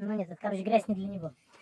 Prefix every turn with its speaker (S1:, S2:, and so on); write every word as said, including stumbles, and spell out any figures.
S1: Ну нет, это, короче, грязь не для него.